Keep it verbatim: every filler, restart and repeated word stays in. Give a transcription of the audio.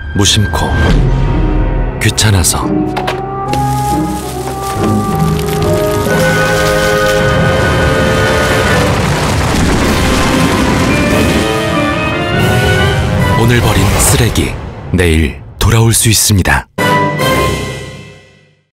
무심코, 귀찮아서. 오늘 버린 쓰레기, 내일 돌아올 수 있습니다.